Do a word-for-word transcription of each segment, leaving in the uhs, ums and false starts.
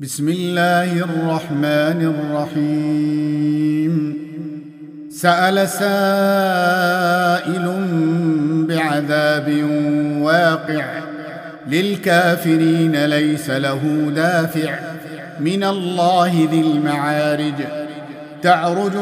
بسم الله الرحمن الرحيم. سأل سائل بعذاب واقع للكافرين ليس له دافع من الله ذي المعارج. تعرج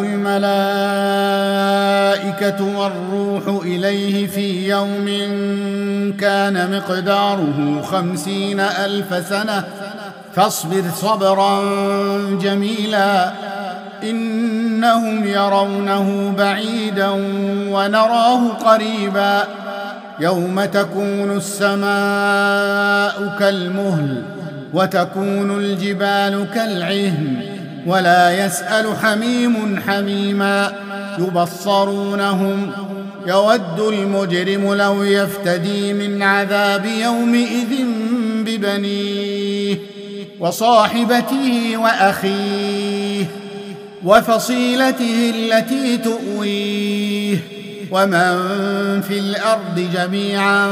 الملائكة والروح إليه في يوم كان مقداره خمسين ألف سنة فاصبر صبرا جميلا إنهم يرونه بعيدا ونراه قريبا. يوم تكون السماء كالمهل وتكون الجبال كالعهن ولا يسأل حميم حميما. يبصرونهم يود المجرم لو يفتدي من عذاب يومئذ ببنيه وصاحبته وأخيه وفصيلته التي تؤويه ومن في الأرض جميعا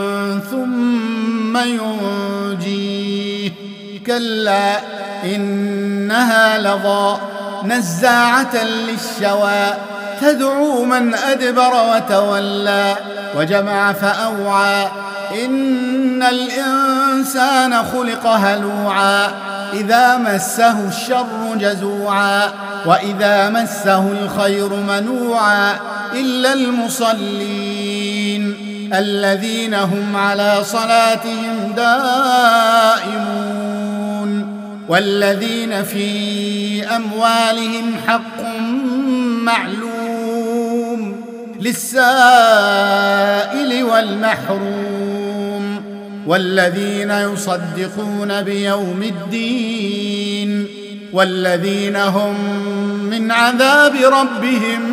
ثم ينجيه. كلا إنها لظى نزاعة للشوى تدعو من أدبر وتولى وجمع فأوعى. إن الإنسان خلق هلوعا إذا مسه الشر جزوعا وإذا مسه الخير منوعا إلا المصلين الذين هم على صلاتهم دائمون والذين في أموالهم حق معلوم للسائل والمحروم والذين يصدقون بيوم الدين والذين هم من عذاب ربهم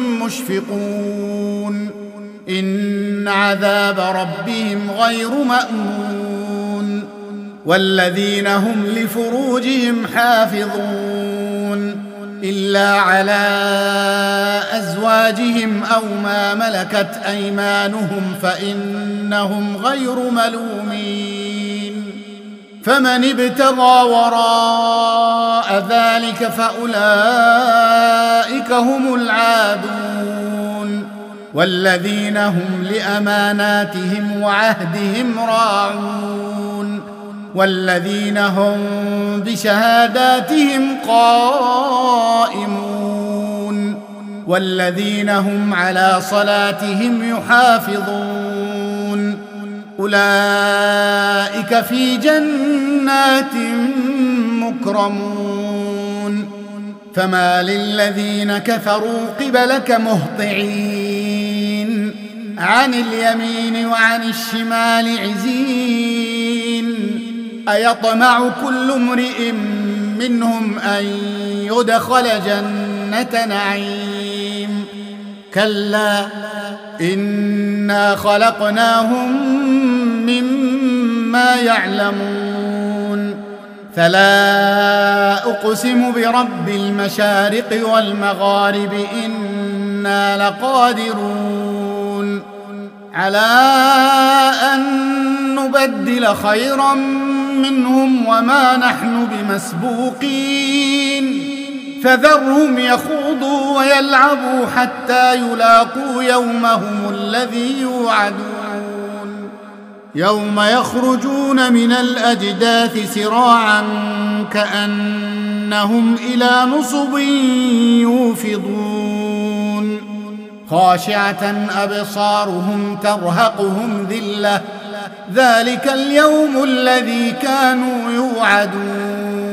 مشفقون. إن عذاب ربهم غير مأمون والذين هم لفروجهم حافظون إلا على أزواجهم أو ما ملكت أيمانهم فإنهم غير ملومين. فمن ابتغى وراء ذلك فأولئك هم العادون والذين هم لأماناتهم وعهدهم راعون والذين هم بشهاداتهم قائمون والذين هم على صلاتهم يحافظون. أولئك في جنات مكرمون. فما للذين كفروا قبلك مهطعين عن اليمين وعن الشمال عزين. أيطمع كل امرئ منهم أن يدخل جنة نعيم كلا إنا خلقناهم مما يعلمون. فلا أقسم برب المشارق والمغارب إنا لقادرون على أن نبدل خيرا منهم وما نحن بمسبوقين. فذرهم يخوضوا ويلعبوا حتى يلاقوا يومهم الذي يوعدون. يوم يخرجون من الأجداث سراعا كأنهم إلى نصب يوفضون. خاشعة أبصارهم ترهقهم ذلة ذلك اليوم الذي كانوا يوعدون.